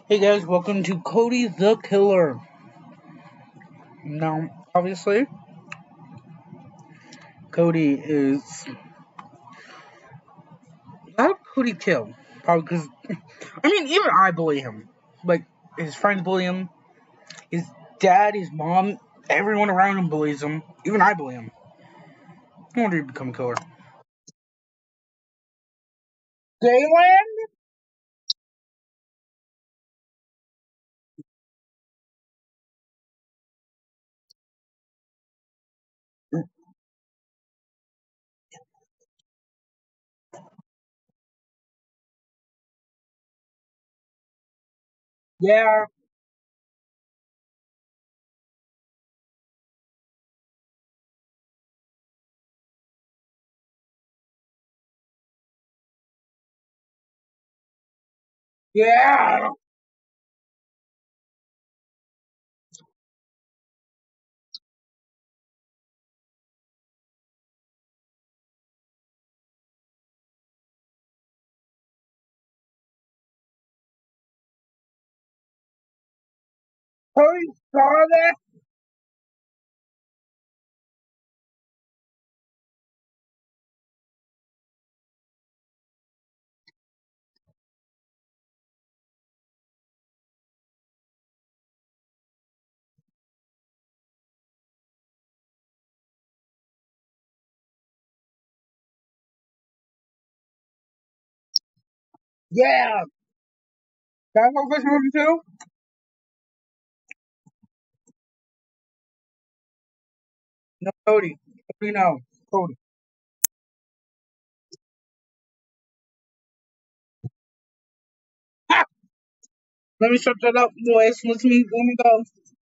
Hey guys, welcome to Cody the Killer. Now, obviously, Cody is. How did Cody kill? Probably because. Even I bully him. Like, his friends bully him. His dad, his mom, everyone around him bullies him. Even I bully him. I wonder if he'd become a killer. Dayland? Yeah. Yeah. Cody saw that? Yeah. Can I go fish movie too? No, Cody. Cody, no. Cody. Ah! Let me shut that up, boys. Let me go.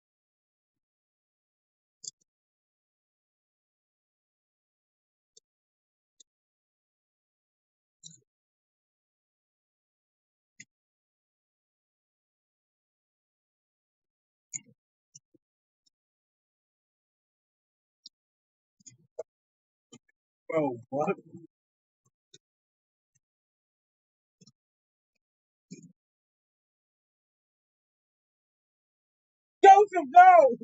Oh, what? Joseph, go!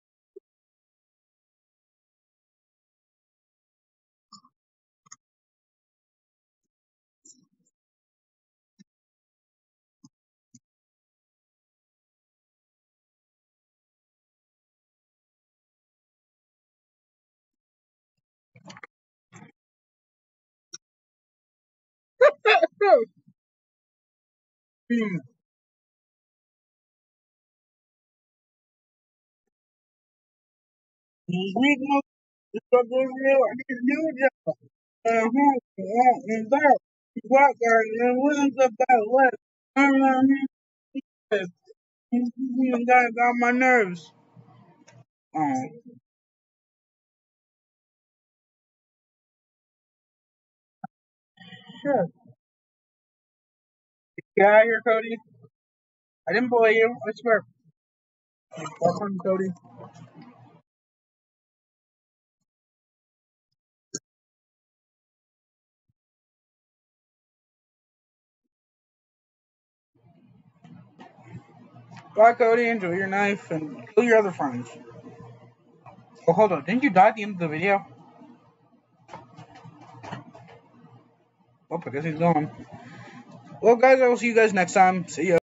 Hmm. We know the struggle is real. I need a new job. And that. What guard and wins about what? You got my nerves. Oh, sure. Get out of here, Cody. I didn't bully you. I swear. Welcome, Cody. Bye, Cody. Enjoy your knife and kill your other friends. Oh, hold on. Didn't you die at the end of the video? Oh, I guess he's gone. Well, guys, I will see you guys next time. See ya.